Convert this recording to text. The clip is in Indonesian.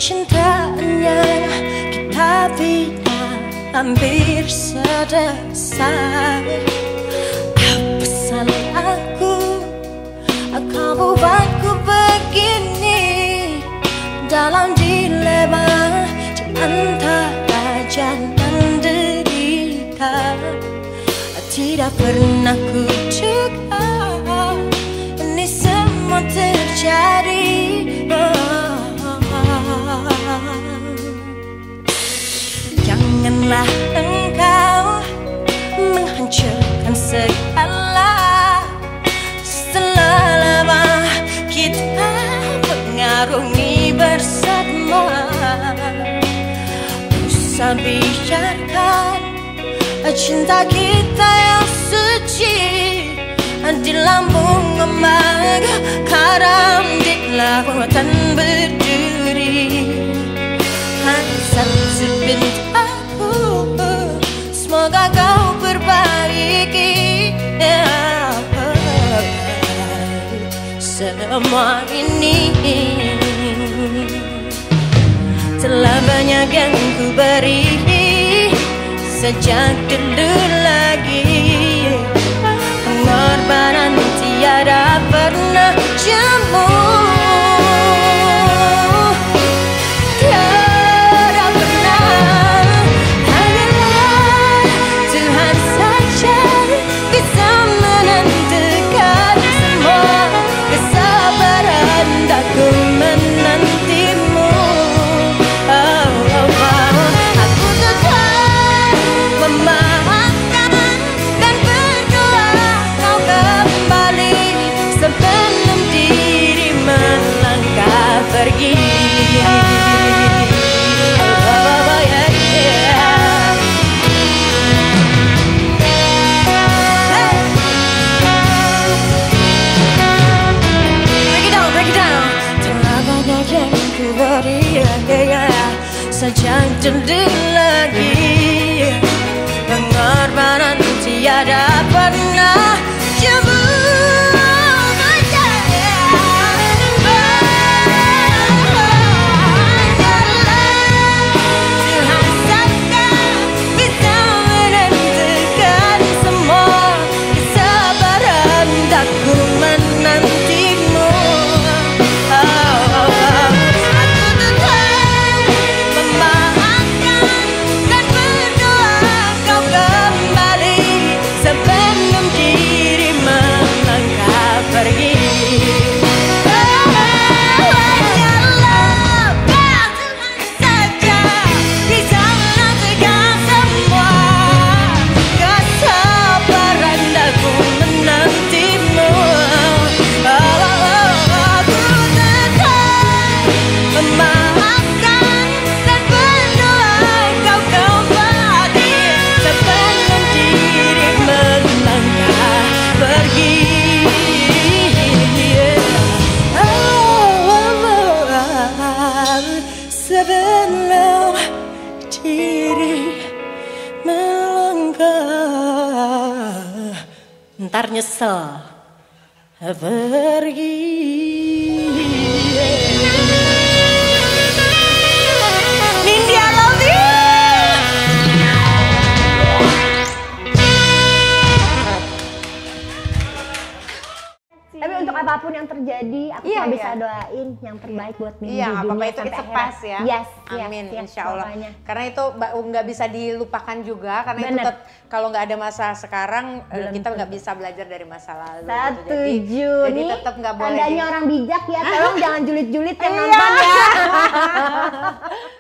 cintanya kita bina hampir selesai. Apa salahku kau buatku begini, dalam dilema di antara jangan derita. Tidak pernah ku duga ini semua terjadi. Janganlah engkau menghancurkan segala. Setelah lama kita mengarungi bersama, usah biarkan cinta kita yang suci di lambung emak, karam di lautan berduri. Hanya satu pintaku, semoga kau perbaiki semua ini. Telah banyak yang ku beri sejak dulu lagi, pengorbanan tiada pernah jemu. Tiada pernah, hanyalah Tuhan saja bisa menentukan semua. Kesabaran daku menantimu. Aku tetap memaafkan dan berdoa kau kembali sebelum diri melangkah pergi. Sejak dulu lagi, pengorbanan tiada pernah jemu. Tuhan saja bisa menentukan semua. Kesabaran daku menantimu. Sebelum diri melangkah, ntar nyesel pergi. Nindi, I love you. Tapi untuk apapun yang terjadi, aku cuma bisa doain yang terbaik buat Nindi. Iya, apa-apa itu it's a pass ya. Yes, amin, yes, insya Allah. pokoknya. Karena itu nggak bisa dilupakan juga, karena itu tetap kalau nggak ada masa sekarang, kita nggak bisa belajar dari masa lalu. Setuju. Jadi tetap nggak boleh. Tandanya orang bijak ya, tolong jangan julid-julid yang nonton ya.